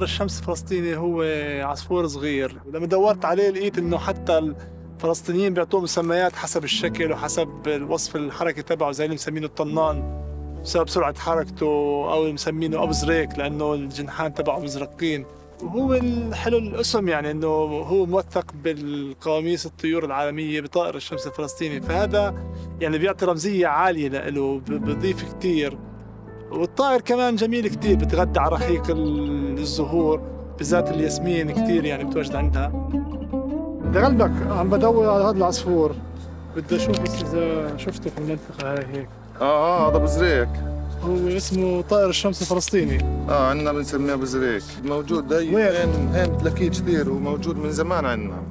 طائر الشمس الفلسطيني هو عصفور صغير، لما دورت عليه لقيت انه حتى الفلسطينيين بيعطوه مسميات حسب الشكل وحسب الوصف الحركي تبعه، زي اللي مسمينه الطنان بسبب سرعة حركته، او مسمينه ابو زريك لانه الجنحان تبعه مزرقين. وهو الحلو الاسم يعني انه هو موثق بالقواميس الطيور العالمية بطائر الشمس الفلسطيني، فهذا يعني بيعطي رمزية عالية له، بضيف كتير. والطائر كمان جميل كتير، بتغذى على رحيق الزهور بالذات الياسمين كتير يعني بتوجد عندها. بدي أغلبك عم بدور على هذا العصفور، بدي أشوف بس إذا شفته في المنطقة هاي هيك. هذا ابو زريك، هو اسمه طائر الشمس الفلسطيني. عندنا بنسميه ابو زريك، موجود هين بتلاقيه كثير وموجود من زمان عندنا.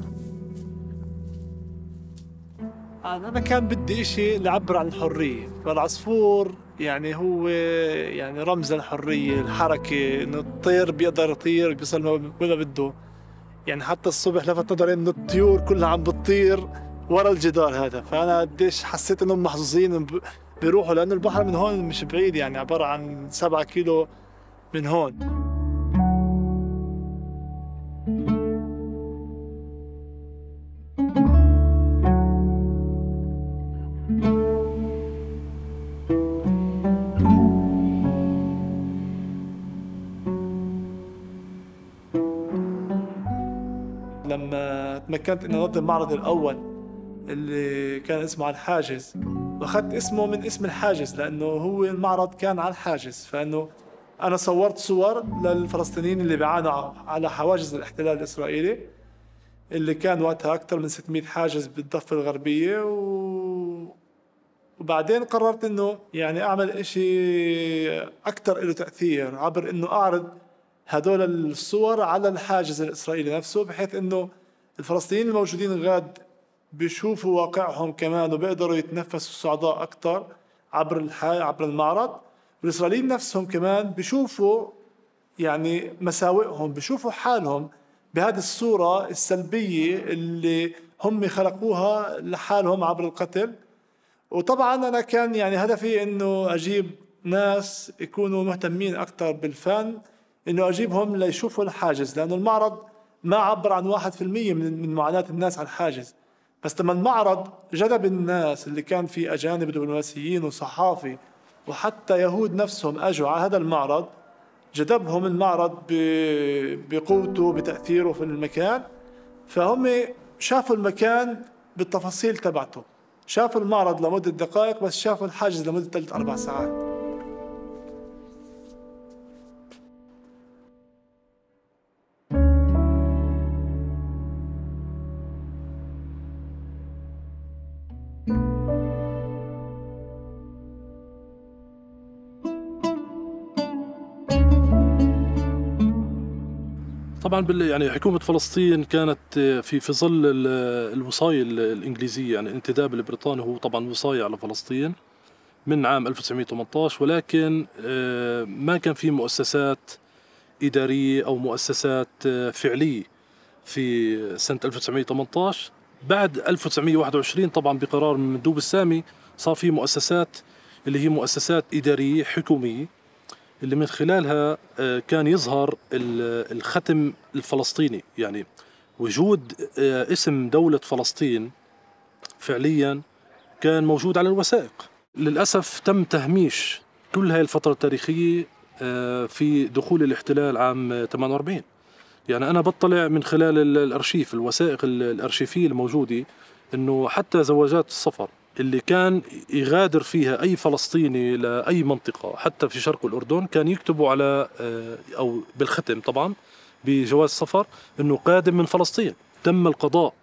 أنا كان بدي إشي لعبر عن الحرية، فالعصفور يعني هو يعني رمز الحرية، الحركة، إنه الطير بيقدر يطير بيصل وين ما بده. يعني حتى الصبح لفت نظري إنه الطيور كلها عم بتطير ورا الجدار هذا، فأنا قديش حسيت إنهم محظوظين بيروحوا، لأنه البحر من هون مش بعيد، يعني عبارة عن 7 كيلو من هون. لما تمكنت اني انظم المعرض الاول اللي كان اسمه على الحاجز، واخذت اسمه من اسم الحاجز لانه هو المعرض كان على الحاجز، فانه انا صورت صور للفلسطينيين اللي بيعانوا على حواجز الاحتلال الاسرائيلي، اللي كان وقتها اكثر من 600 حاجز بالضفه الغربيه. وبعدين قررت انه يعني اعمل اشي اكثر له تاثير عبر انه اعرض هدول الصور على الحاجز الإسرائيلي نفسه، بحيث إنه الفلسطينيين الموجودين غاد بيشوفوا واقعهم كمان وبيقدروا يتنفسوا الصعداء أكثر عبر المعرض، والإسرائيليين نفسهم كمان بيشوفوا يعني مساوئهم، بيشوفوا حالهم بهذه الصورة السلبية اللي هم خلقوها لحالهم عبر القتل. وطبعا أنا كان يعني هدفي إنه أجيب ناس يكونوا مهتمين أكثر بالفن، إنه أجيبهم ليشوفوا الحاجز، لأنه المعرض ما عبر عن 1% من معاناة الناس على الحاجز. بس لما المعرض جذب الناس اللي كان في أجانب دبلوماسيين وصحافي وحتى يهود نفسهم أجوا على هذا المعرض، جذبهم المعرض بقوته بتأثيره في المكان، فهم شافوا المكان بالتفاصيل تبعته، شافوا المعرض لمدة دقائق بس شافوا الحاجز لمدة 3-4 ساعات. طبعا يعني حكومة فلسطين كانت في ظل الوصاية الإنجليزية، يعني الانتداب البريطاني هو طبعا وصاية على فلسطين من عام 1918، ولكن ما كان في مؤسسات إدارية أو مؤسسات فعلية في سنة 1918. بعد 1921 طبعا بقرار من المندوب السامي صار في مؤسسات اللي هي مؤسسات إدارية حكومية، اللي من خلالها كان يظهر الختم الفلسطيني، يعني وجود اسم دولة فلسطين فعليا كان موجود على الوثائق. للأسف تم تهميش كل هاي الفترة التاريخية في دخول الاحتلال عام 48. يعني أنا بطلع من خلال الأرشيف، الوثائق الأرشيفية الموجودة، إنه حتى زواجات السفر اللي كان يغادر فيها أي فلسطيني لأي منطقة حتى في شرق الأردن كان يكتبوا على أو بالختم طبعا بجواز سفر إنه قادم من فلسطين. تم القضاء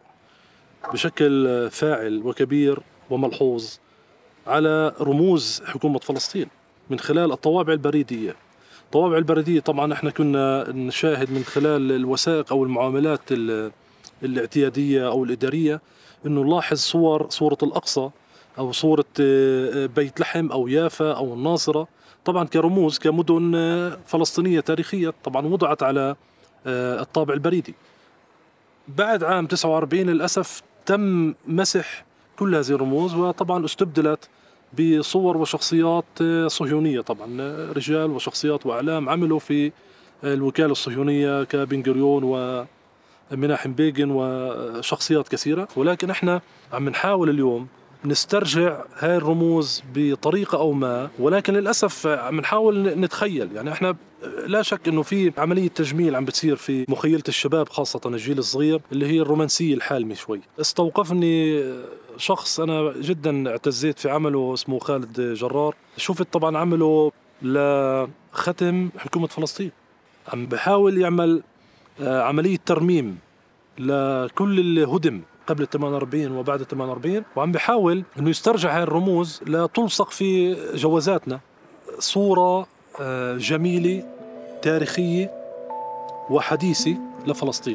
بشكل فاعل وكبير وملحوظ على رموز حكومة فلسطين من خلال الطوابع البريدية. الطوابع البريدية طبعا احنا كنا نشاهد من خلال الوثائق أو المعاملات الاعتيادية أو الإدارية إنه نلاحظ صورة الأقصى أو صورة بيت لحم أو يافا أو الناصرة، طبعا كرموز كمدن فلسطينية تاريخية طبعا وضعت على الطابع البريدي. بعد عام 49 للأسف تم مسح كل هذه الرموز، وطبعا استبدلت بصور وشخصيات صهيونية، طبعا رجال وشخصيات وأعلام عملوا في الوكالة الصهيونية كبن غوريون ومناحم بيغن وشخصيات كثيرة. ولكن احنا عم نحاول اليوم نسترجع هاي الرموز بطريقة أو ما، ولكن للأسف عم نحاول نتخيل. يعني احنا لا شك انه في عملية تجميل عم بتصير في مخيلة الشباب خاصة الجيل الصغير، اللي هي الرومانسية الحالمة شوي. استوقفني شخص أنا جدا اعتزيت في عمله اسمه خالد جرار. شفت طبعا عمله لختم حكومة فلسطين، عم بحاول يعمل عملية ترميم لكل اللي هدم قبل 48 وبعد 48، وعم بحاول انه يسترجع هاي الرموز لتلصق في جوازاتنا. صورة جميلة تاريخية وحديثة لفلسطين.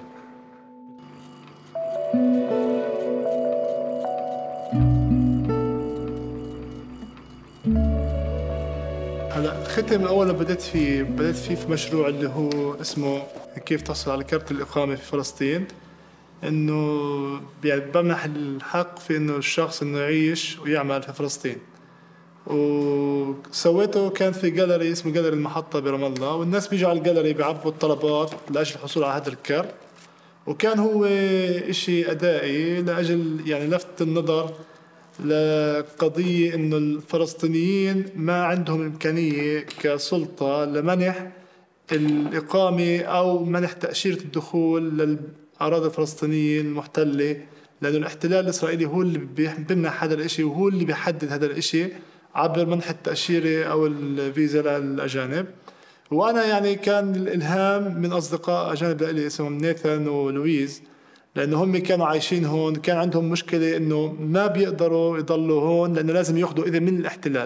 هلا الختم اول ما بدأت فيه في مشروع اللي هو اسمه كيف تحصل على كرت الإقامة في فلسطين، انه يعني بمنح الحق في انه الشخص انه يعيش ويعمل في فلسطين. وسويته كان في جاليري اسمه جاليري المحطة برام الله، والناس بيجوا على الجاليري بيعبوا الطلبات لأجل الحصول على هذا الكرت. وكان هو إشي أدائي لأجل يعني لفت النظر لقضية إنه الفلسطينيين ما عندهم إمكانية كسلطة لمنح الإقامة أو منح تأشيرة الدخول للأراضي الفلسطينية المحتلة، لأنه الاحتلال الإسرائيلي هو اللي بيمنح هذا الإشي وهو اللي بيحدد هذا الإشي عبر منح التأشيرة أو الفيزا للأجانب. وأنا يعني كان الإلهام من أصدقاء أجانب لي اسمهم نيثان ولويز، لأنه هم كانوا عايشين هون، كان عندهم مشكلة إنه ما بيقدروا يضلوا هون لأنه لازم يأخذوا إذن من الاحتلال.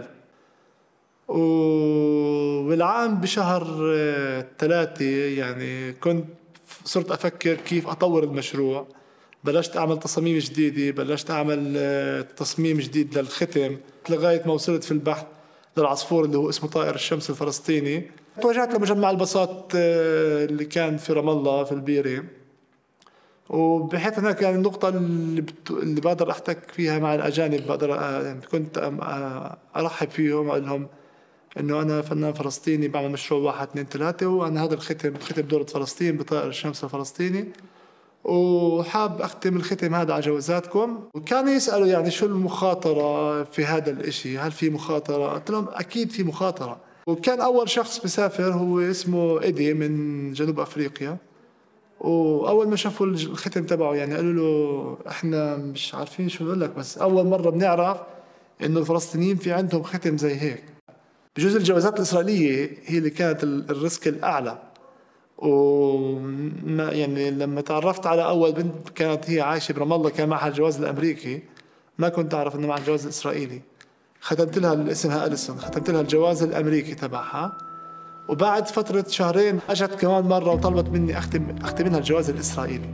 والعام بشهر 3 يعني صرت أفكر كيف أطور المشروع. بلشت أعمل تصاميم جديدة، بلشت أعمل تصميم جديد للختم، لغاية ما وصلت في البحث للعصفور اللي هو اسمه طائر الشمس الفلسطيني. توجهت لمجمع البساط اللي كان في رام الله في البيرة، وبحيث هناك يعني النقطة اللي بقدر أحتك فيها مع الأجانب، بقدر يعني كنت أرحب فيهم وأقول لهم إنه أنا فنان فلسطيني بعمل مشروع 1 2 3، وأنا هذا ختم دولة فلسطين بطائر الشمس الفلسطيني، وحاب أختم الختم هذا على جوازاتكم. وكانوا يسألوا يعني شو المخاطرة في هذا الإشي، هل في مخاطرة؟ قلت لهم أكيد في مخاطرة. وكان أول شخص بسافر هو اسمه إيدي من جنوب أفريقيا، وأول ما شافوا الختم تبعه يعني قالوا له إحنا مش عارفين شو نقول لك، بس أول مرة بنعرف إنه الفلسطينيين في عندهم ختم زي هيك. بجوز الجوازات الإسرائيلية هي اللي كانت الريسك الأعلى. يعني لما تعرفت على أول بنت كانت هي عايشة برام الله كان معها الجواز الأمريكي، ما كنت أعرف إنه معها الجواز الإسرائيلي. ختمت لها اسمها أليسون، ختمت لها الجواز الأمريكي تبعها. وبعد فترة شهرين أجت كمان مرة وطلبت مني أختم لها الجواز الإسرائيلي.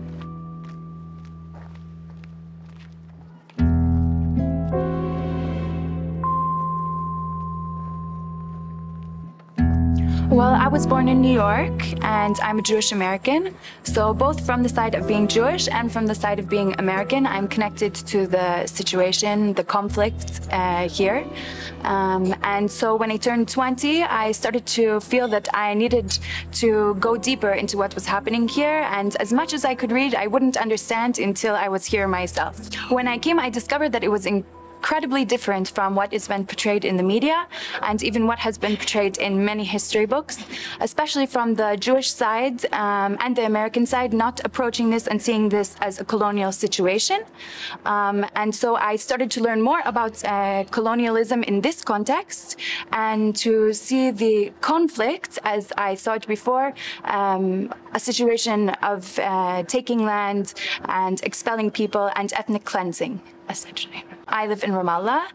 Well, I was born in New York and I'm a Jewish American. So both from the side of being Jewish and from the side of being American, I'm connected to the situation, the conflict here. And so when I turned 20, I started to feel that I needed to go deeper into what was happening here. And as much as I could read, I wouldn't understand until I was here myself. When I came, I discovered that it was incredibly different from what is been portrayed in the media and even what has been portrayed in many history books, especially from the Jewish side and the American side, not approaching this and seeing this as a colonial situation. And so I started to learn more about colonialism in this context and to see the conflict, as I saw it before, a situation of taking land and expelling people and ethnic cleansing, essentially. I live in Ramallah.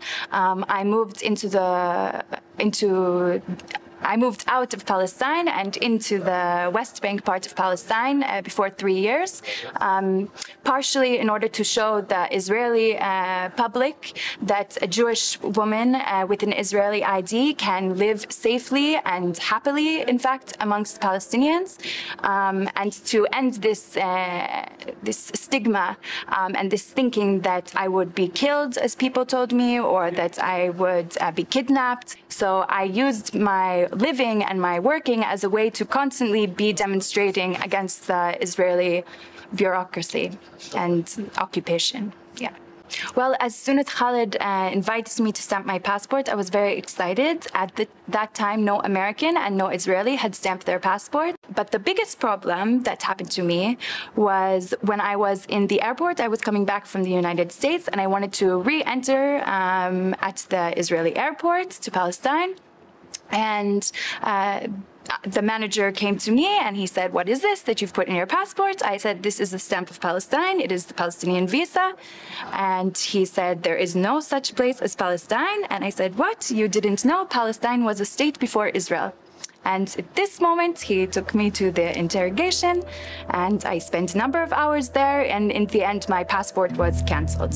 I moved out of Palestine and into the West Bank part of Palestine before 3 years, partially in order to show the Israeli public that a Jewish woman with an Israeli ID can live safely and happily, in fact, amongst Palestinians, and to end this stigma and this thinking that I would be killed, as people told me, or that I would be kidnapped. So I used my living and my working as a way to constantly be demonstrating against the Israeli bureaucracy and occupation. Yeah. Well, as soon as Khalid invited me to stamp my passport, I was very excited. At that time, no American and no Israeli had stamped their passport. But the biggest problem that happened to me was when I was in the airport. I was coming back from the United States and I wanted to re-enter at the Israeli airport to Palestine. And the manager came to me and he said, "What is this that you've put in your passport?" I said, "This is the stamp of Palestine. It is the Palestinian visa." And he said, "There is no such place as Palestine." And I said, "What? You didn't know? Palestine was a state before Israel." And at this moment, he took me to the interrogation and I spent a number of hours there. And in the end, my passport was canceled.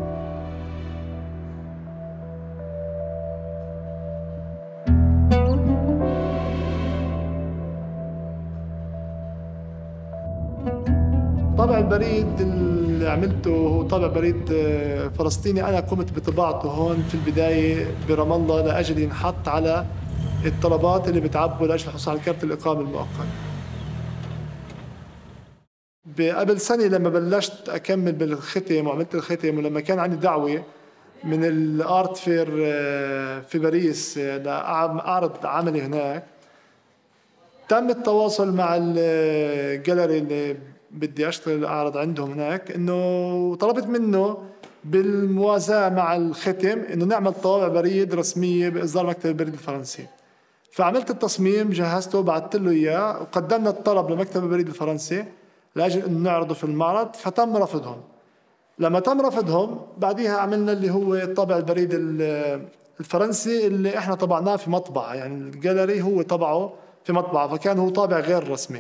طابع البريد اللي عملته هو طابع بريد فلسطيني. أنا قمت بطباعته هون في البداية برام الله لأجل ينحط على الطلبات اللي بتعبوا لأجل الحصول على كارت الإقامة المؤقت. قبل سنة لما بلشت أكمل بالختم وعملت الختم، ولما كان عندي دعوة من الآرت فير في باريس لأعرض عملي هناك، تم التواصل مع الجاليري اللي بدي أشتغل أعرض عندهم هناك، إنه طلبت منه بالموازاة مع الختم إنه نعمل طوابع بريد رسمية بإصدار مكتب البريد الفرنسي. فعملت التصميم، جهزته، بعثت له إياه، وقدمنا الطلب لمكتب البريد الفرنسي لأجل إنه نعرضه في المعرض، فتم رفضهم. لما تم رفضهم بعديها عملنا اللي هو طابع البريد الفرنسي اللي إحنا طبعناه في مطبعة، يعني الجاليري هو طبعه في مطبعة، فكان هو طابع غير رسمي.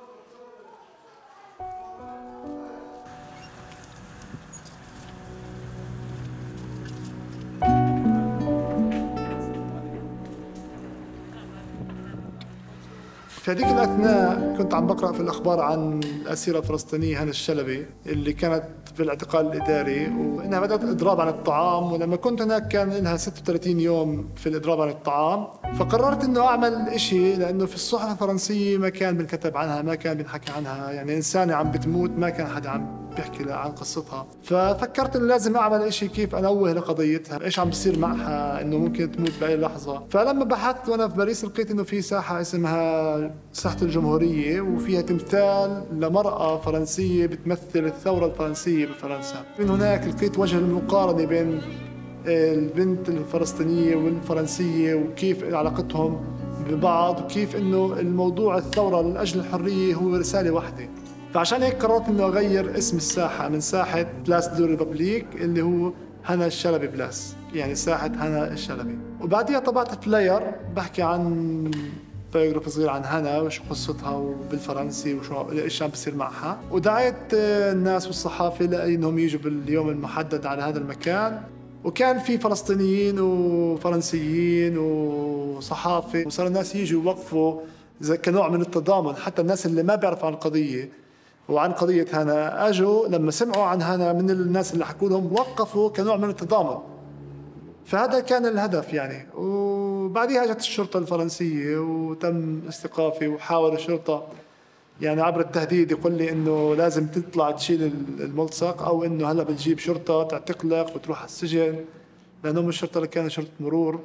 في هذيك الأثناء كنت عم بقرأ في الأخبار عن الأسيرة الفلسطينية هنا الشلبي اللي كانت في الاعتقال الإداري، وإنها بدأت إضراب عن الطعام، ولما كنت هناك كان لها 36 يوم في الإضراب عن الطعام. فقررت إنه أعمل إشي، لأنه في الصحف الفرنسية ما كان بنكتب عنها، ما كان بنحكي عنها، يعني إنسانة عم بتموت ما كان حدا عم بيحكي عن قصتها. ففكرت إنه لازم أعمل إشي كيف أنوه لقضيتها، إيش عم بصير معها، إنه ممكن تموت بأي لحظة. فلما بحثت وأنا في باريس لقيت إنه في ساحة اسمها ساحة الجمهورية، وفيها تمثال لمرأة فرنسية بتمثل الثورة الفرنسية بفرنسا. من هناك لقيت وجه المقارنة بين البنت الفلسطينية والفرنسية وكيف علاقتهم ببعض، وكيف إنه الموضوع الثورة لأجل الحرية هو رسالة واحدة. فعشان هيك قررت إنه أغير اسم الساحة من ساحة بلاس دو ريبابليك اللي هو هنا الشلبي بلاس، يعني ساحة هنا الشلبي. وبعديها طبعت فلاير بحكي عن بايوغرافي صغير عن هنا وشو قصتها وبالفرنسي وشو ايش عم بصير معها، ودعيت الناس والصحافة لأنهم يجوا باليوم المحدد على هذا المكان. وكان في فلسطينيين وفرنسيين وصحافة، وصار الناس يجوا يوقفوا كنوع من التضامن. حتى الناس اللي ما بيعرفوا عن القضية وعن قضية هنا اجوا لما سمعوا عن هنا من الناس اللي حكوا لهم، وقفوا كنوع من التضامن. فهذا كان الهدف يعني. وبعدها جت الشرطة الفرنسية وتم استيقافي، وحاول الشرطة يعني عبر التهديد يقول لي إنه لازم تطلع تشيل الملصق، أو إنه هلا بتجيب شرطة تعتقلك وتروح على السجن، لأنهم الشرطة اللي كانت شرطة مرور.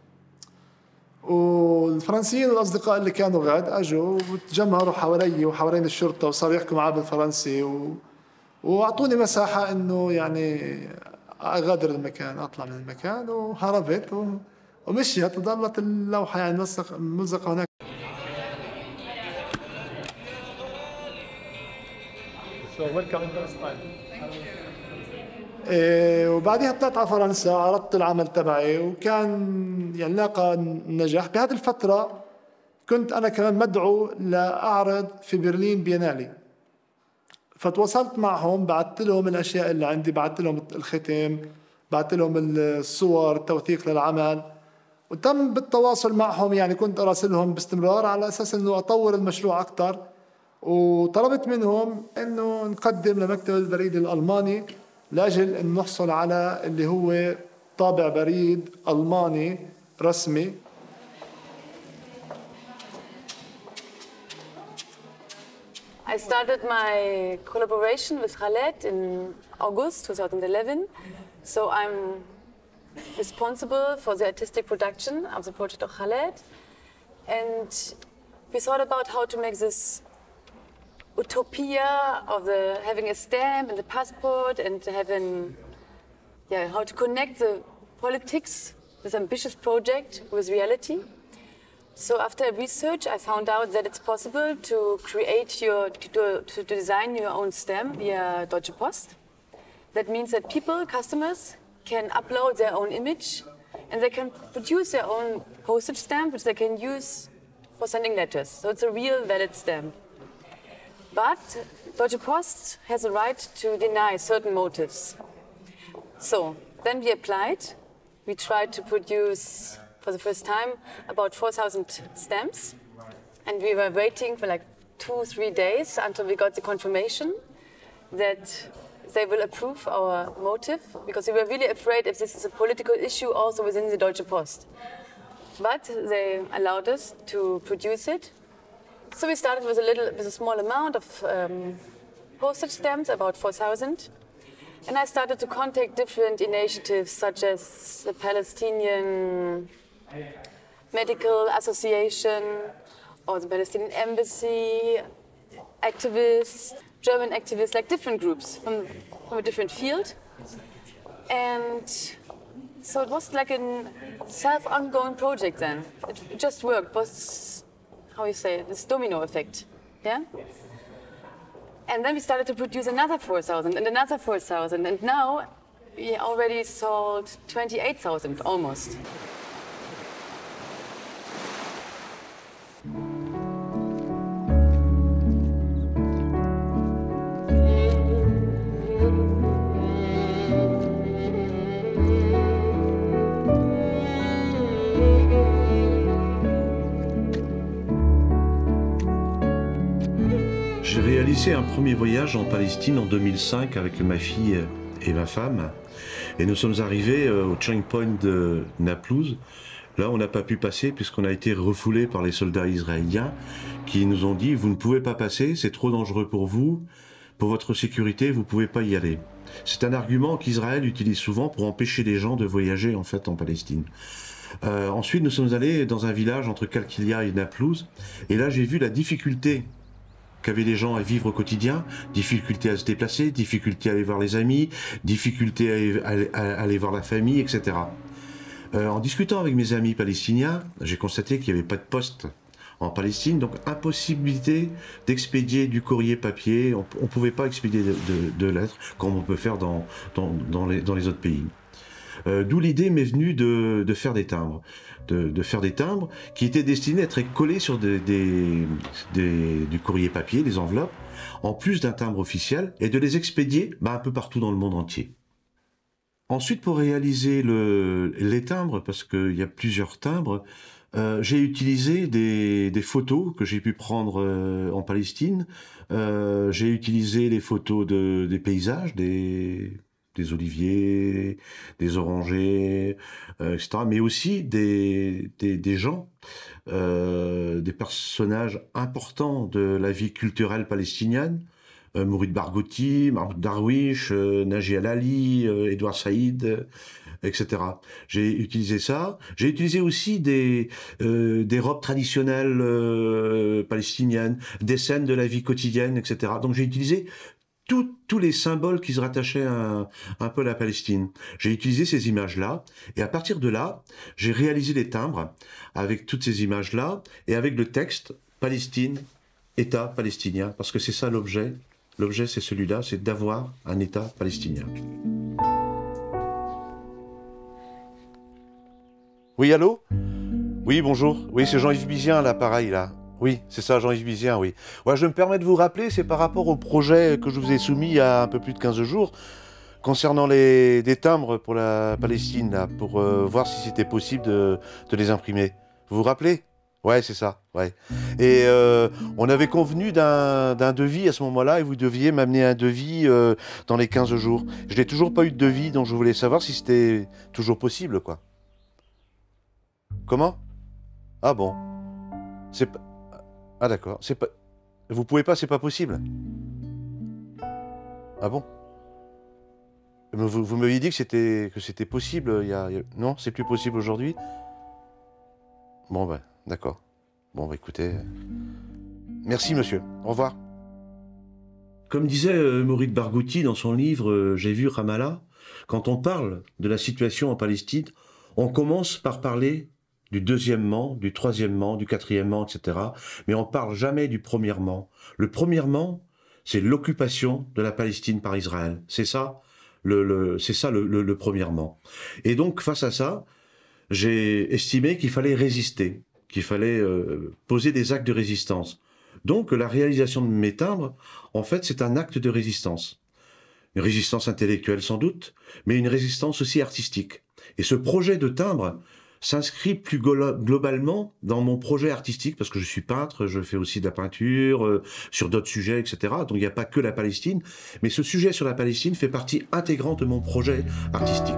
والفرنسيين والأصدقاء اللي كانوا غاد أجوا وتجمهروا حوالي وحوالين الشرطة، وصاروا يحكوا معاه بالفرنسي وأعطوني مساحة إنه يعني أغادر المكان، أطلع من المكان، وهربت ومشيت، وظلت اللوحة يعني ملزقة هناك. وبعدها طلعت على فرنسا، عرضت العمل تبعي وكان يعني لاقى نجاح. بهذه الفترة كنت أنا كمان مدعو لأعرض في برلين بينالي، فتواصلت معهم، بعثت لهم الأشياء اللي عندي، بعثت لهم الختم، بعثت لهم الصور، التوثيق للعمل، وتم بالتواصل معهم. يعني كنت أراسلهم باستمرار على أساس أنه أطور المشروع أكثر. وطلبت منهم أنه نقدم لمكتب البريد الألماني لأجل أن نحصل على اللي هو طابع بريد ألماني رسمي. I started my collaboration with Khaled in August 2011. So I'm responsible for the artistic production of the project of Khaled. And we thought about how to make this utopia of having a stamp and the passport and having, how to connect the politics, this ambitious project, with reality. So after research, I found out that it's possible to to design your own stamp via Deutsche Post. That means that people, customers, can upload their own image and they can produce their own postage stamp, which they can use for sending letters. So it's a real valid stamp. But Deutsche Post has a right to deny certain motives. So then we applied. We tried to produce, for the first time, about 4,000 stamps. And we were waiting for like 2-3 days until we got the confirmation that they will approve our motive, because we were really afraid if this is a political issue also within the Deutsche Post. But they allowed us to produce it. So we started with a small amount of postage stamps, about 4,000. And I started to contact different initiatives, such as the Palestinian Medical Association or the Palestinian Embassy, activists, German activists, like different groups from a different field. And so it was like a self-ongoing project then. It just worked. It was, how you say, this domino effect, yeah? And then we started to produce another 4,000 and another 4,000, and now we already sold 28,000 almost. J'ai réalisé un premier voyage en Palestine en 2005 avec ma fille et ma femme. Et nous sommes arrivés au checkpoint de Naplouse. Là, on n'a pas pu passer puisqu'on a été refoulés par les soldats israéliens qui nous ont dit « Vous ne pouvez pas passer, c'est trop dangereux pour vous. Pour votre sécurité, vous ne pouvez pas y aller. » C'est un argument qu'Israël utilise souvent pour empêcher les gens de voyager en fait en Palestine. Ensuite, nous sommes allés dans un village entre Kalkilia et Naplouse. Et là, j'ai vu la difficulté qu'avaient les gens à vivre au quotidien, difficulté à se déplacer, difficulté à aller voir les amis, difficulté à aller voir la famille, etc. En discutant avec mes amis palestiniens, j'ai constaté qu'il n'y avait pas de poste en Palestine, donc impossibilité d'expédier du courrier papier, on ne pouvait pas expédier de lettres comme on peut faire dans les autres pays. D'où l'idée m'est venue de faire des timbres. De faire des timbres qui étaient destinés à être collés sur du courrier papier, des enveloppes, en plus d'un timbre officiel, et de les expédier un peu partout dans le monde entier. Ensuite, pour réaliser les timbres, parce qu'il y a plusieurs timbres, j'ai utilisé des photos que j'ai pu prendre en Palestine. J'ai utilisé les photos des paysages, des oliviers, des orangers, etc. Mais aussi des gens, des personnages importants de la vie culturelle palestinienne, Mourid Barghouti, Mahmoud Darwish, Naji Alali, Edouard Saïd, etc. J'ai utilisé ça. J'ai utilisé aussi des robes traditionnelles palestiniennes, des scènes de la vie quotidienne, etc. Donc j'ai utilisé tous les symboles qui se rattachaient un peu à la Palestine. J'ai utilisé ces images-là, et à partir de là, j'ai réalisé les timbres avec toutes ces images-là, et avec le texte « Palestine, État palestinien », parce que c'est ça l'objet. L'objet, c'est celui-là, c'est d'avoir un État palestinien. Oui, allô? Oui, bonjour. Oui, c'est Jean-Yves Bizien, là, pareil, là. Oui, c'est ça, Jean-Yves Bizien, oui. Ouais, je me permets de vous rappeler, c'est par rapport au projet que je vous ai soumis il y a un peu plus de 15 jours, concernant des timbres pour la Palestine, là, pour voir si c'était possible de les imprimer. Vous vous rappelez? Ouais, c'est ça, ouais. Et on avait convenu d'un devis à ce moment-là, et vous deviez m'amener un devis dans les 15 jours. Je n'ai toujours pas eu de devis, donc je voulais savoir si c'était toujours possible, quoi. Comment? Ah bon? C'est pas... Ah d'accord, c'est pas... Vous pouvez pas, c'est pas possible. Ah bon? Mais vous m'aviez dit que c'était possible Non, c'est plus possible aujourd'hui? Bon, ben, d'accord. Bon, bah, écoutez... Merci, monsieur. Au revoir. Comme disait Mourid Barghouti dans son livre J'ai vu Ramallah, quand on parle de la situation en Palestine, on commence par parler du deuxièmement, du troisièmement, du quatrièmement, etc. Mais on ne parle jamais du premièrement. Le premièrement, c'est l'occupation de la Palestine par Israël. C'est ça le premièrement. Et donc, face à ça, j'ai estimé qu'il fallait résister, qu'il fallait poser des actes de résistance. Donc, la réalisation de mes timbres, en fait, c'est un acte de résistance. Une résistance intellectuelle sans doute, mais une résistance aussi artistique. Et ce projet de timbre s'inscrit plus globalement dans mon projet artistique, parce que je suis peintre, je fais aussi de la peinture, sur d'autres sujets, etc. Donc il n'y a pas que la Palestine, mais ce sujet sur la Palestine fait partie intégrante de mon projet artistique.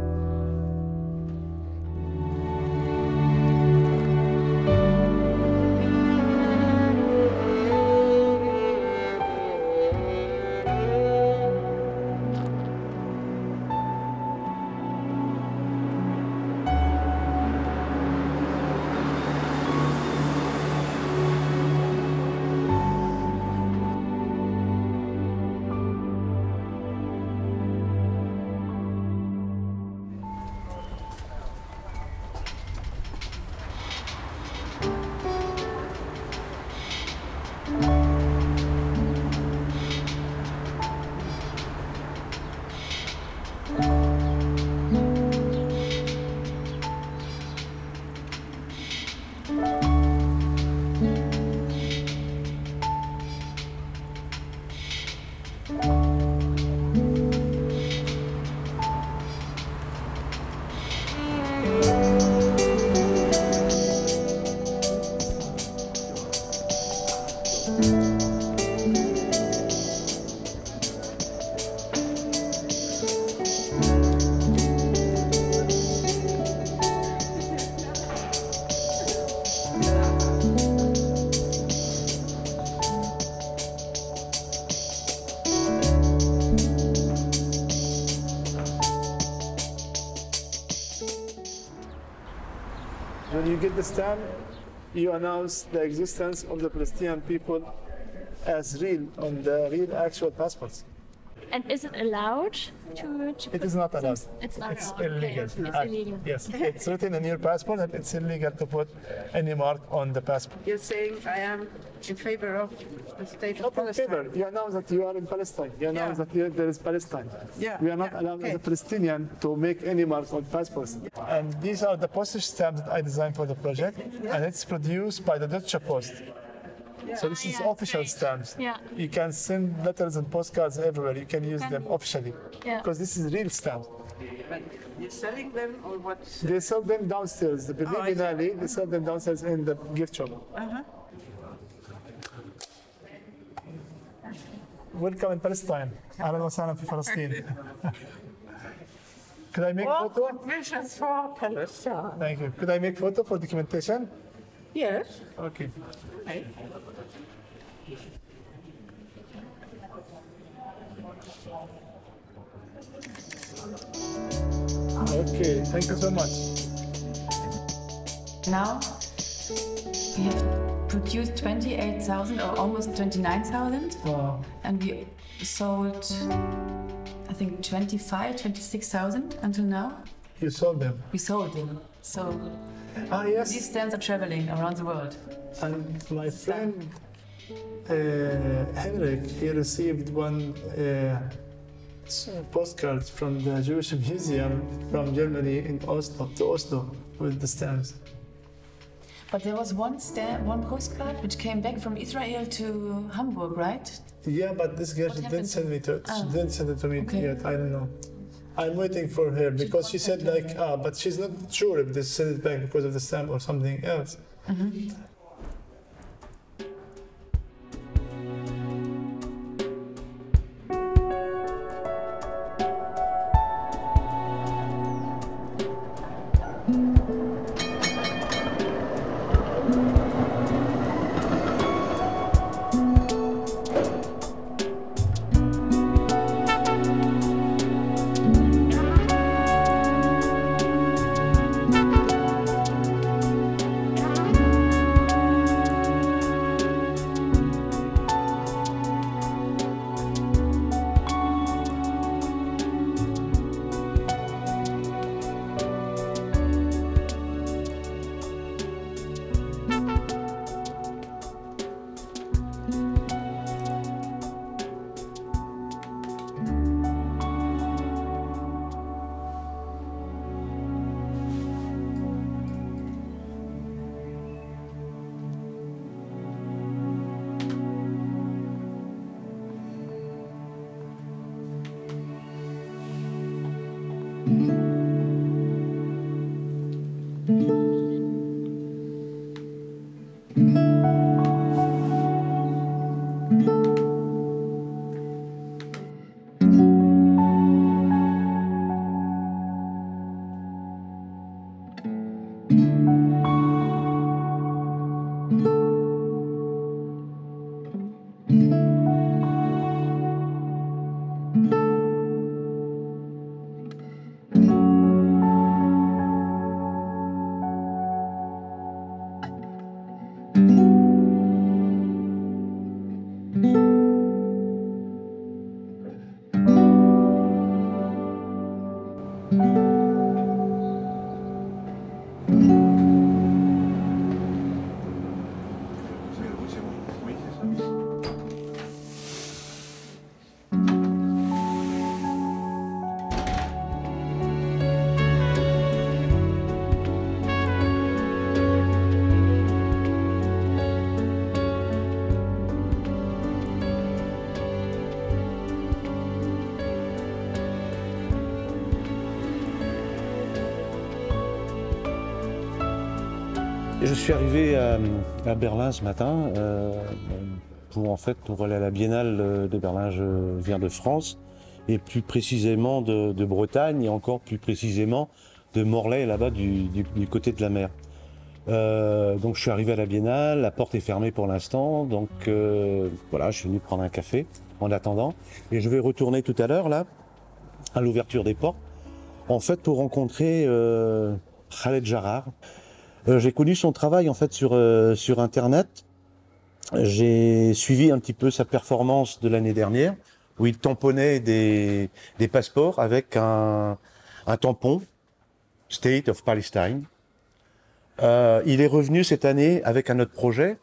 When you get the stamp, you announce the existence of the Palestinian people as real on the real actual passports. And is it allowed to It is not allowed. It's not It's allowed. illegal. Okay. It's illegal. Yes, it's written in your passport that it's illegal to put any mark on the passport. You're saying I am in favor of the state of Not in Palestine. favor. You announce that you are in Palestine. You announce that there is Palestine. Yeah, We are not yeah, allowed okay. as a Palestinian to make any marks on passports. And these are the postage stamps that I designed for the project, and it's produced by the Deutsche Post. So this is official stamps. Yeah. You can send letters and postcards everywhere. You can use them officially. Yeah. Because this is real stamps. But you're selling them or what? They sell them downstairs. The I see. Binali, they sell them downstairs in the gift shop. Welcome in Palestine. أهلا وسهلا في فلسطين. Could I make All photo? good wishes for Palestine. Thank you. Could I make photo for documentation? Yes. Okay. Okay. Okay. Thank you so much. Now we have produced 28,000 or almost 29,000, Wow. and we sold, I think, 26,000 until now. You sold them. We sold them. So Ah, these yes. stamps are traveling around the world. And my friend Henrik, he received one postcard from the Jewish Museum from Germany in Oslo to Oslo with the stamps. But there was one postcard which came back from Israel to Hamburg, right? Yeah, but this girl What didn't happened? send me to it. She Ah. didn't send it to me Okay. yet. I don't know. I'm waiting for her because she said like, but she's not sure if they send it back because of the stamp or something else. Je suis arrivé à Berlin ce matin pour aller à la Biennale de Berlin. Je viens de France et plus précisément de Bretagne et encore plus précisément de Morlaix, là-bas du côté de la mer. Donc je suis arrivé à la Biennale, la porte est fermée pour l'instant, donc voilà, je suis venu prendre un café en attendant et je vais retourner tout à l'heure là à l'ouverture des portes en fait pour rencontrer Khaled Jarrar. J'ai connu son travail en fait sur internet. J'ai suivi un petit peu sa performance de l'année dernière où il tamponnait des passeports avec un tampon State of Palestine. Il est revenu cette année avec un autre projet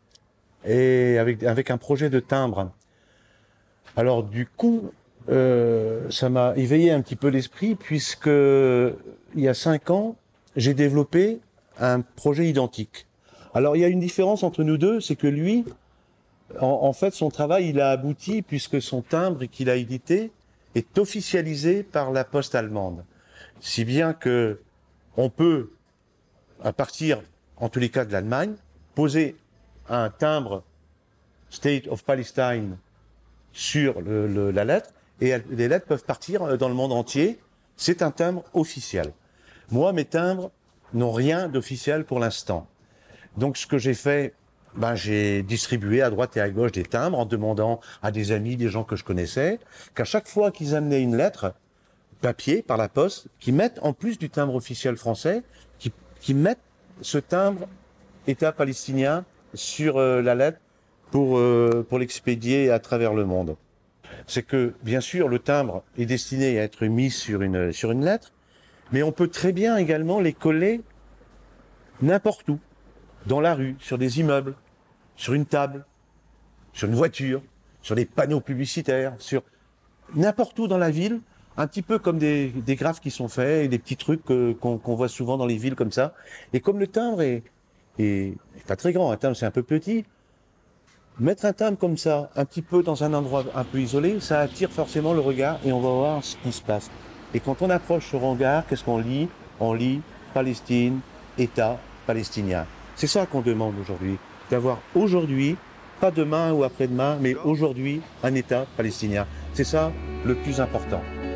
et avec un projet de timbre. Alors du coup, ça m'a éveillé un petit peu l'esprit puisque il y a 5 ans, j'ai développé un projet identique. Alors il y a une différence entre nous deux, c'est que lui, en fait, son travail, il a abouti puisque son timbre qu'il a édité est officialisé par la poste allemande. Si bien que on peut, à partir, en tous les cas de l'Allemagne, poser un timbre State of Palestine sur la lettre, et les lettres peuvent partir dans le monde entier. C'est un timbre officiel. Moi, mes timbres n'ont rien d'officiel pour l'instant. Donc ce que j'ai fait, j'ai distribué à droite et à gauche des timbres en demandant à des amis, des gens que je connaissais, qu'à chaque fois qu'ils amenaient une lettre, papier, par la poste, qu'ils mettent en plus du timbre officiel français, qu'ils mettent ce timbre État palestinien sur la lettre pour l'expédier à travers le monde. C'est que, bien sûr, le timbre est destiné à être mis sur une lettre, mais on peut très bien également les coller n'importe où, dans la rue, sur des immeubles, sur une table, sur une voiture, sur des panneaux publicitaires, sur n'importe où dans la ville, un petit peu comme des graphes qui sont faits et des petits trucs qu'on voit souvent dans les villes comme ça. Et comme le timbre est pas très grand, un timbre c'est un peu petit, mettre un timbre comme ça, un petit peu dans un endroit un peu isolé, ça attire forcément le regard et on va voir ce qui se passe. Et quand on approche ce regard, qu'est-ce qu'on lit? On lit Palestine, État palestinien. C'est ça qu'on demande aujourd'hui, d'avoir aujourd'hui, pas demain ou après-demain, mais aujourd'hui, un État palestinien. C'est ça le plus important.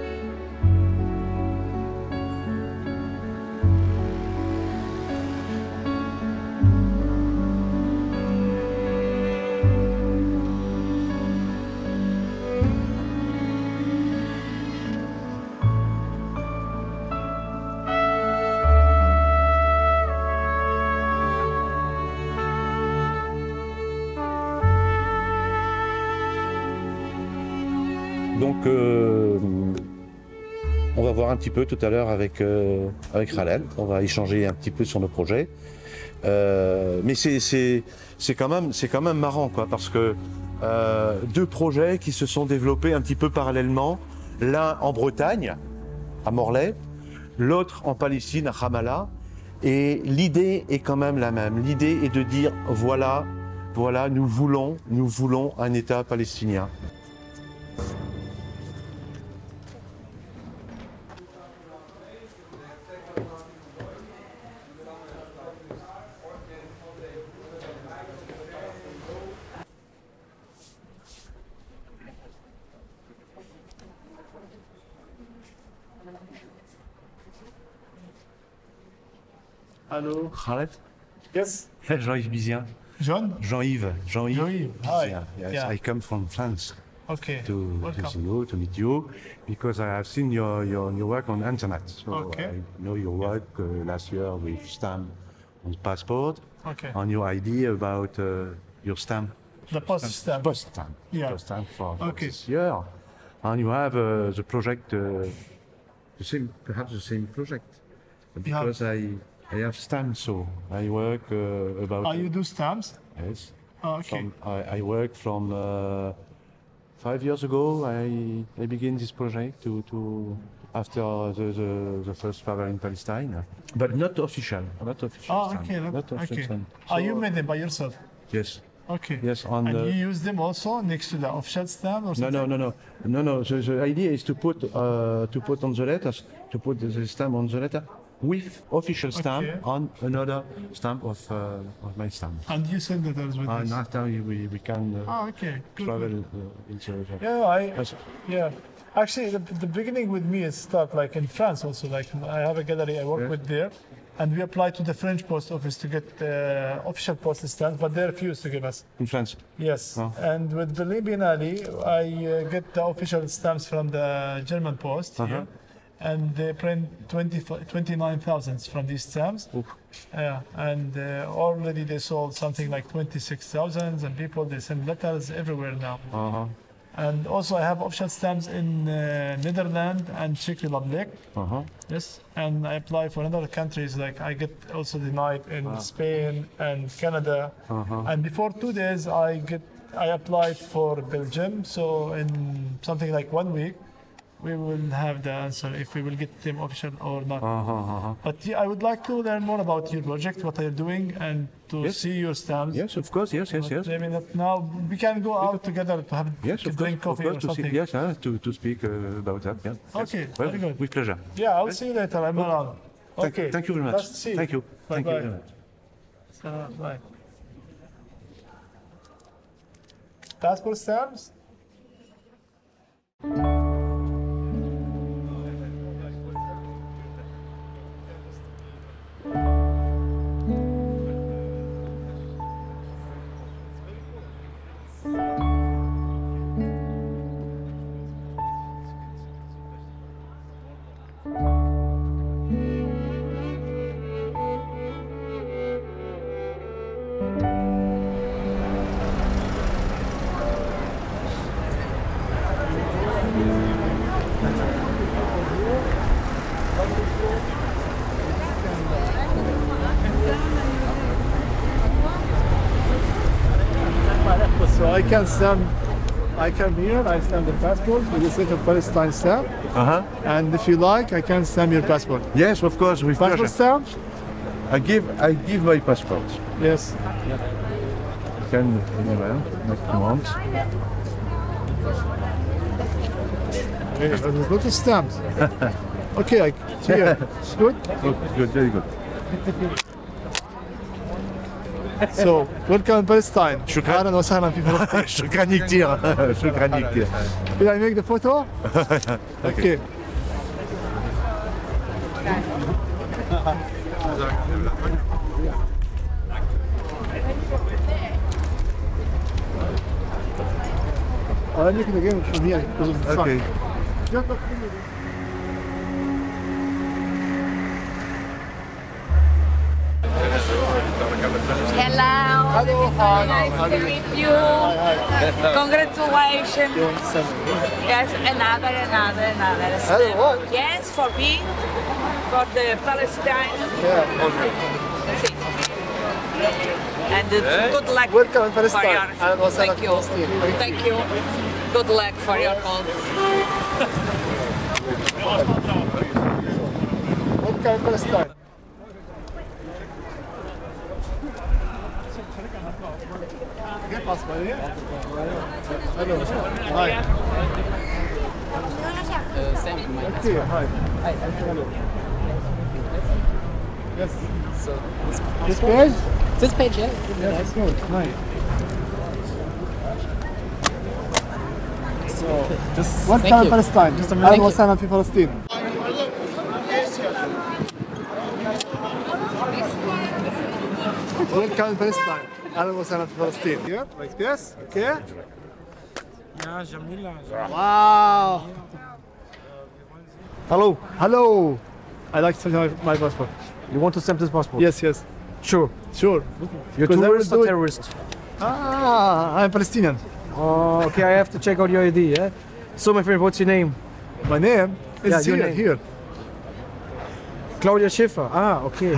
Donc, on va voir un petit peu tout à l'heure avec Khaled. On va échanger un petit peu sur nos projets. Mais c'est quand même marrant, quoi, parce que 2 projets qui se sont développés un petit peu parallèlement, l'un en Bretagne, à Morlaix, l'autre en Palestine, à Ramallah. Et l'idée est quand même la même. L'idée est de dire voilà, nous voulons un État palestinien. Hello. Khaled? Yes. Jean-Yves Bizien. John? Jean-Yves. Jean-Yves. Hi. Bizien. Yes, Yeah. I come from France. Okay. To Welcome. see you, to meet you, because I have seen your work on internet. So Okay. I know your work last year with stamp on passport. Okay. On your idea about your stamp. The post stamp. Post stamp. Yeah. Post stamp for Okay. this year. And you have the project, the same, perhaps the same project. Because I have stamps, so I work about. You do stamps? Yes. Okay. I work from 5 years ago. I began this project to after the first travel in Palestine, but not official. Not official. Oh, okay. Not official. Okay. So, You made them by yourself? Yes. Okay. Yes. On And the, you use them also next to the official stamp or something? No. The idea is to put on the letters, to put the stamp on the letter with official stamp on another stamp of my stamp. And you send letters with And this? after we can Okay. Good, travel good. into. Yeah. Actually, the beginning with me is start like in France also. Like I have a gallery I work with there, and we applied to the French post office to get official postage stamps, but they refused to give us. In France. Yes. Oh. And with Berlin Biennale, I get the official stamps from the German post here, and they print 29,000 from these stamps. Yeah, and already they sold something like 26,000, and people they send letters everywhere now. And also I have official stamps in Netherlands and Czech Republic. Yes, and I apply for other countries. Like I get also denied in Spain and Canada. And before 2 days, I applied for Belgium. So in something like 1 week, we will have the answer if we will get them official or not. But yeah, I would like to learn more about your project, what you're doing, and to see your stamps. Yes, of course. Yes. I mean, now we can go out together to have to drink coffee or to something. to speak about that. Yeah. Okay, Well, very good. with pleasure. Yeah, I'll see you later. I'm around. Okay. Thank you very much. Nice to see you. Thank you. Thank you Bye-bye. very much. Bye. Passport stamps? So I come here, I stamp the passport with the state of Palestine stamp. And if you like, I can stamp your passport. Yes, of course, with Passport pleasure. stamp? I give my passport. Yes. You can anywhere if you want. There's a lot of stamps. Okay, here. Good? Good, very good. So, welcome Palestine. أهلا وسهلا في فلسطين. شكرا كثير. شكرا كثير. Did I make the photo? Okay. I'll make it again from here because of the sun. Okay. Hello. Nice to meet you. Congratulations. Yes, another. Hello. Yes, for me, for the Palestine. And good luck. Welcome Palestine. Thank you. Thank you. Good luck for your cause. Welcome Palestine. Hello. Hi. Okay, hi. Hello. Yes. So this page? This page, yeah. Yes, good. Hi. So, just welcome Palestine. Just a minute. أهلا وسهلا في فلسطين. Welcome to Palestine. أهلا وسهلا في فلسطين. Here, like this, okay? Wow. Hello. Hello. I like to send my passport. You want to stamp this passport? Yes, yes. Sure. Sure. You're Because I tourist will or do it- terrorist? I'm Palestinian. Oh, okay, I have to check out your ID, yeah? So, my friend, what's your name? My name is Yeah, your here, name. here. Claudia Schiffer. Ah, okay.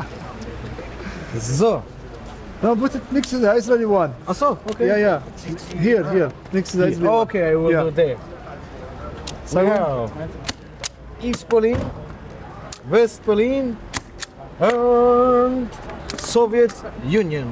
So. No, put it next to the Israeli one. Ah, so, okay. Yeah, yeah. Here, next to the Israeli one. Okay, I will Yeah. do there. So, Now, East Berlin, West Berlin, and Soviet Union.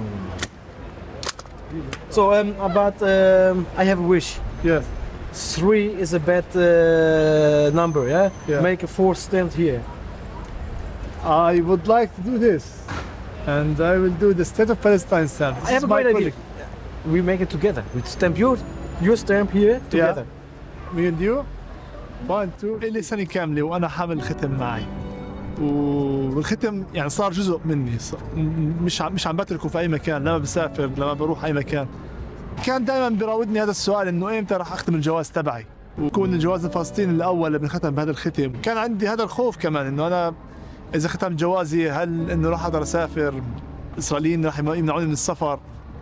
So, I have a wish. Yes. 3 is a bad number, yeah? Yeah. Make a 4 stand here. I would like to do this. And I will do the State of Palestine stamp. This I have is a my great idea. project. We make it together. We stamp your stamp here together. Me and you. 1 2 لي سنة كاملة وأنا حامل الختم معي. والختم يعني صار جزء مني، مش عم بتركه في أي مكان، لما بسافر لما بروح أي مكان. كان دائما بيراودني هذا السؤال إنه إمتى راح أختم الجواز تبعي ويكون الجواز الفلسطيني الأول اللي بنختم بهذا الختم. كان عندي هذا الخوف كمان إنه أنا إذا ختمت جوازي هل إنه راح أقدر أسافر؟ الإسرائيليين راح يمنعوني من السفر.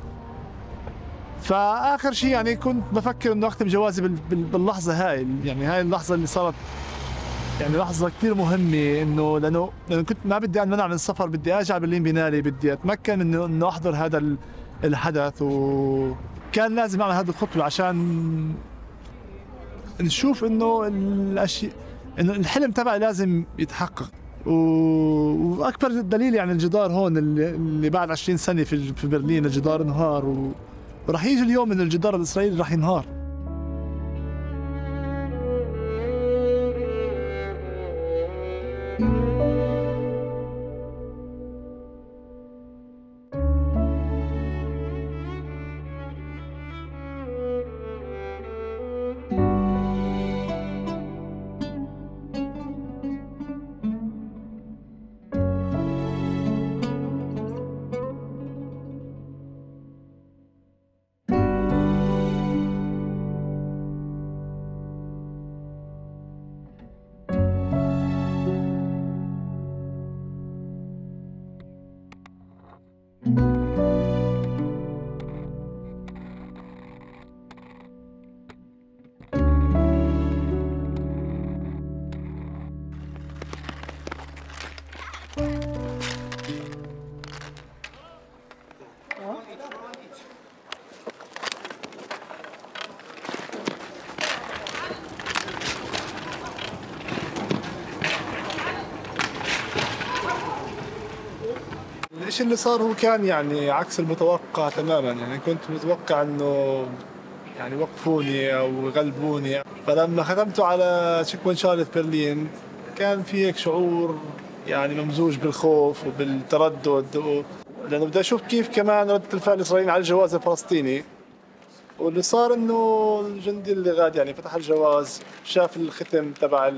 فآخر شيء يعني كنت بفكر إنه أختم جوازي باللحظة هاي، يعني هاي اللحظة اللي صارت يعني لحظة كثير مهمة لأنه كنت ما بدي أنمنع من السفر، بدي أرجع برلين بنالي، بدي أتمكن إنه أحضر هذا الحدث، وكان لازم أعمل هذه الخطوة عشان نشوف إنه الأشياء إنه الحلم تبعي لازم يتحقق. وأكبر دليل يعني الجدار هون اللي بعد 20 سنة في برلين الجدار انهار، ورح يجي اليوم إنه الجدار الإسرائيلي رح ينهار. الشيء اللي صار هو كان يعني عكس المتوقع تماما، يعني كنت متوقع انه يعني يوقفوني او يغلبوني، فلما ختمته على تشيك بوينت شارلي في برلين كان في هيك شعور يعني ممزوج بالخوف وبالتردد، لانه بدي اشوف كيف كمان ردة الفعل الاسرائيلي على الجواز الفلسطيني. واللي صار انه الجندي اللي غاد يعني فتح الجواز، شاف الختم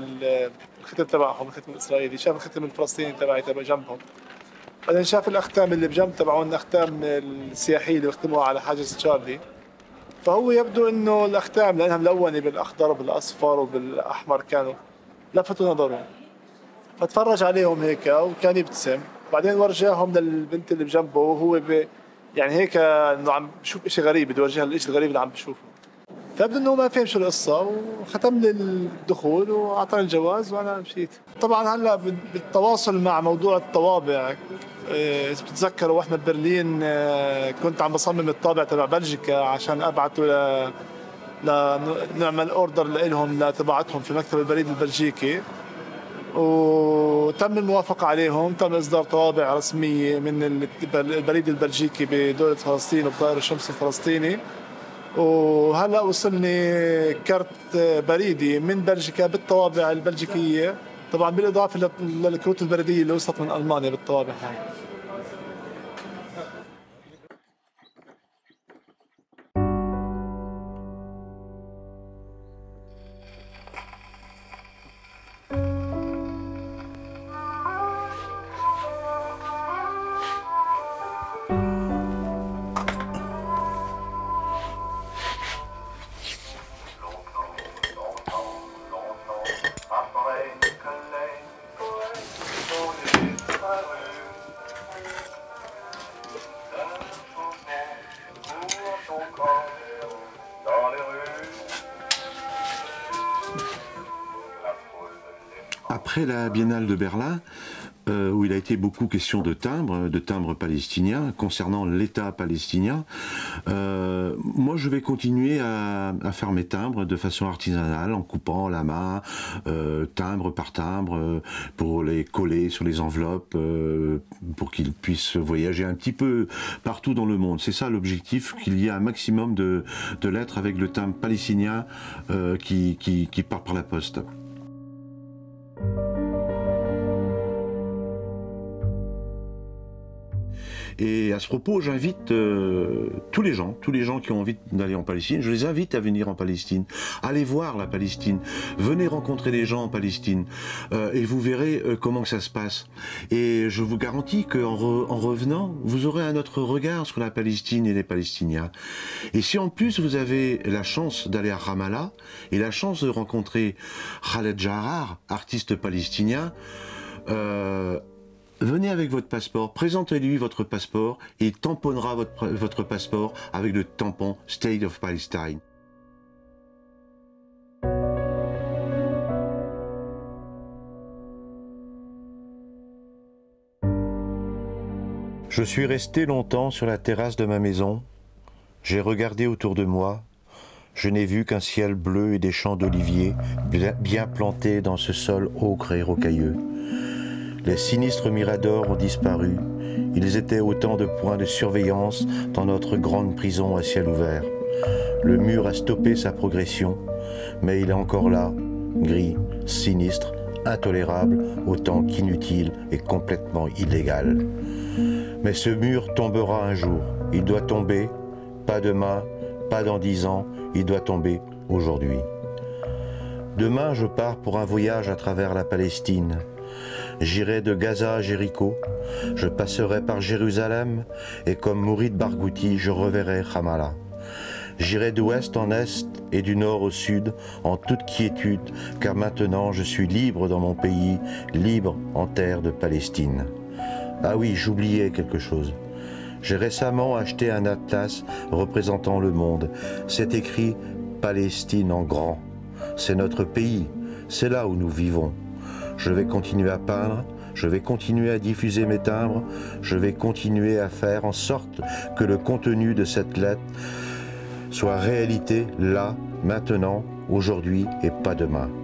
تبعهم، الختم الاسرائيلي، شاف الختم الفلسطيني تبعي تبع جنبهم، بعدين شاف الاختام اللي بجنب تبعون الاختام السياحيه اللي بيختموها على حاجز تشارلي. فهو يبدو انه الاختام لانها ملونه بالاخضر وبالاصفر وبالاحمر كانوا لفتوا نظره، فتفرج عليهم هيك وكان يبتسم، بعدين ورجاهم للبنت اللي بجنبه وهو يعني هيك انه عم بشوف شيء غريب، بده يورجيها الشيء الغريب اللي عم بشوفه. فبدو انه ما فهم شو القصه وختم لي الدخول واعطاني الجواز وانا مشيت. طبعا هلا بالتواصل مع موضوع الطوابع، اذا بتتذكروا واحنا ببرلين كنت عم بصمم الطابع تبع بلجيكا عشان ابعته لنعمل اوردر لهم لطباعتهم في مكتب البريد البلجيكي، وتم الموافقة عليهم، تم إصدار طوابع رسمية من البريد البلجيكي بدولة فلسطين وبطائر الشمس الفلسطيني، وهلا وصلني كرت بريدي من بلجيكا بالطوابع البلجيكية، طبعا بالإضافة للكروت البريدية اللي وصلت من ألمانيا بالطوابع هاي. Après la Biennale de Berlin, où il a été beaucoup question de timbres palestiniens, concernant l'État palestinien, moi je vais continuer à faire mes timbres de façon artisanale, en coupant la main, timbre par timbre, pour les coller sur les enveloppes, pour qu'ils puissent voyager un petit peu partout dans le monde. C'est ça l'objectif, qu'il y ait un maximum de lettres avec le timbre palestinien qui part par la poste. Et à ce propos, j'invite tous les gens qui ont envie d'aller en Palestine, je les invite à venir en Palestine. Allez voir la Palestine, venez rencontrer des gens en Palestine et vous verrez comment que ça se passe. Et je vous garantis qu'en revenant, vous aurez un autre regard sur la Palestine et les Palestiniens. Et si en plus vous avez la chance d'aller à Ramallah et la chance de rencontrer Khaled Jarrar, artiste palestinien, venez avec votre passeport, présentez-lui votre passeport et il tamponnera votre passeport avec le tampon State of Palestine. Je suis resté longtemps sur la terrasse de ma maison. J'ai regardé autour de moi. Je n'ai vu qu'un ciel bleu et des champs d'oliviers bien plantés dans ce sol ocre et rocailleux. Les sinistres miradors ont disparu. Ils étaient autant de points de surveillance dans notre grande prison à ciel ouvert. Le mur a stoppé sa progression, mais il est encore là, gris, sinistre, intolérable, autant qu'inutile et complètement illégal. Mais ce mur tombera un jour. Il doit tomber, pas demain, pas dans 10 ans, il doit tomber aujourd'hui. Demain, je pars pour un voyage à travers la Palestine. J'irai de Gaza à Jéricho, je passerai par Jérusalem et comme Mourid Barghouti, je reverrai Ramallah. J'irai d'ouest en est et du nord au sud en toute quiétude, car maintenant je suis libre dans mon pays, libre en terre de Palestine. Ah oui, j'oubliais quelque chose. J'ai récemment acheté un atlas représentant le monde. C'est écrit Palestine en grand. C'est notre pays, c'est là où nous vivons. Je vais continuer à peindre, je vais continuer à diffuser mes timbres, je vais continuer à faire en sorte que le contenu de cette lettre soit réalité là, maintenant, aujourd'hui et pas demain.